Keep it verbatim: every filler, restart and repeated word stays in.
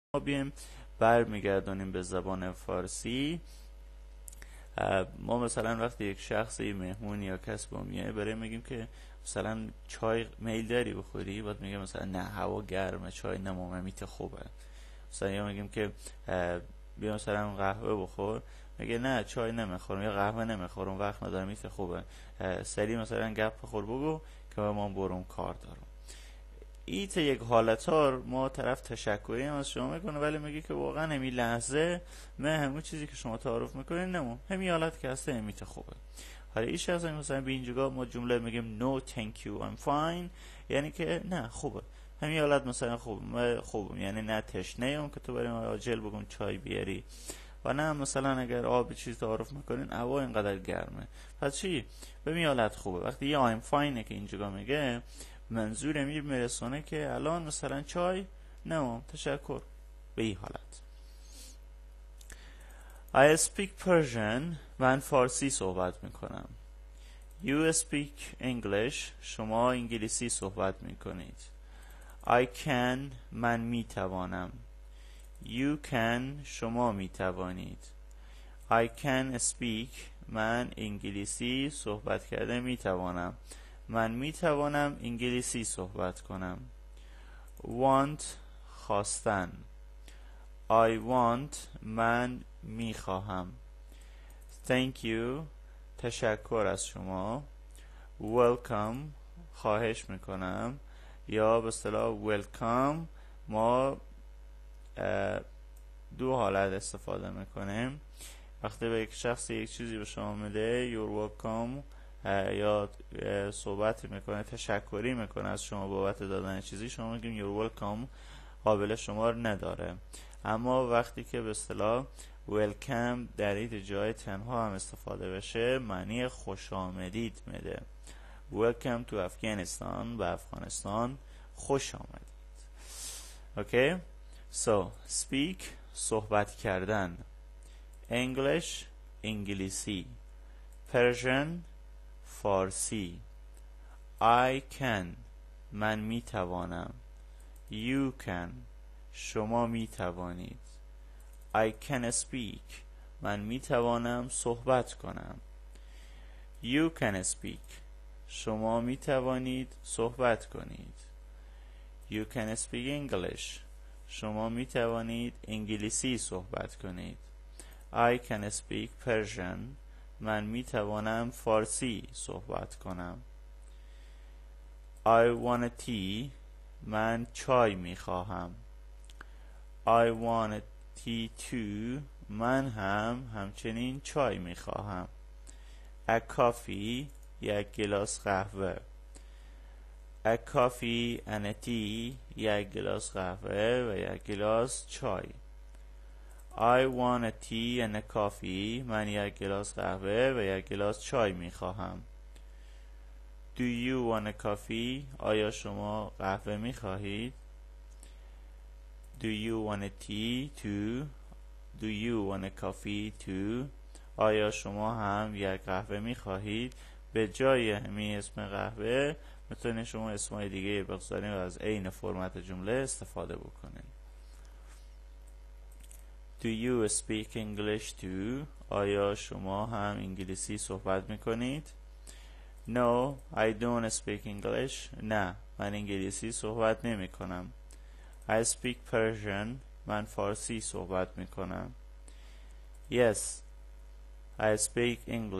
ما بیایم برمیگردونیم به زبان فارسی. ما مثلا وقتی یک شخصی مهمون یا کس با میایه برای میگیم که مثلا چای میل داری بخوری، بعد میگه مثلا نه هوا گرمه چای نموممیت خوبه. مثلا یا میگیم که بیا مثلا قهوه بخور، میگه نه چای نمیخورم یا قهوه نمیخورم وقت ندارم میت خوبه، سری مثلا گپ بخور بگو که من برم کار دارم. ایت یک حالتار ما طرف تشکری هم از شما میکنه ولی میگه که واقعا همین لحظه من همون چیزی که شما تعارف میکنین نمو همین حالت که هسته همیت خوبه. حالا این شخص مثلا به اینجا ما جمله میگیم no thank you I'm fine، یعنی که نه خوبه همین حالت مثلا خوب خوبم، یعنی نه تشنه ام که تو برای ما عاجل بگم چای بیاری، و نه مثلا اگر آب چیز تعارف میکنین هوا اینقدر گرمه پس چی به این حالت خوبه. وقتی یه I'm fine که اینجا میگه منظور امیر میرسونه که الان مثلا چای نه تشکر به این حالت. I speak Persian، من فارسی صحبت میکنم. You speak English، شما انگلیسی صحبت میکنید. I can، من میتوانم. You can، شما میتوانید. I can speak، من انگلیسی صحبت کرده میتوانم. من میتوانم انگلیسی صحبت کنم. Want، خواستن. I want، من میخواهم. Thank you، تشکر از شما. Welcome، خواهش میکنم، یا به اصطلاح welcome ما دو حالت استفاده میکنیم. وقتی به یک شخص یک چیزی به شما میده you're welcome، یا صحبت میکنه تشکری میکنه از شما بابت دادن چیزی، شما میگیم you're welcome، قابل شمار نداره. اما وقتی که به اصطلاح welcome در این جای تنها هم استفاده بشه معنی خوش آمدید میده. welcome to افغانستان، به افغانستان خوش آمدید. اوکی so speak، صحبت کردن. English، انگلیسی. Persian، فارسی. I can، من میتوانم. You can، شما میتوانید. I can speak، من میتوانم صحبت کنم. You can speak، شما میتوانید صحبت کنید. You can speak English، شما میتوانید انگلیسی صحبت کنید. I can speak Persian، من میتوانم فارسی صحبت کنم. I want a tea، من چای میخواهم. I want a tea too، من هم همچنین چای میخواهم. A coffee، یک گلاس قهوه. A coffee and a tea، یک گلاس قهوه و یک گلاس چای. I want a tea and a coffee، من یک گلاس قهوه و یک گلاس چای میخواهم. Do you want a coffee، آیا شما قهوه میخواهید؟ Do you want a tea too، Do you want a coffee too، آیا شما هم یک قهوه میخواهید؟ به جای همین اسم قهوه میتونید شما اسمای دیگه بگذارید و از عین فرمت جمله استفاده بکنید. Do you speak English too، آیا شما هم انگلیسی صحبت میکنید؟ No I don't speak English، نه من انگلیسی صحبت نمی کنم. I speak Persian، من فارسی صحبت می کنم. Yes I speak English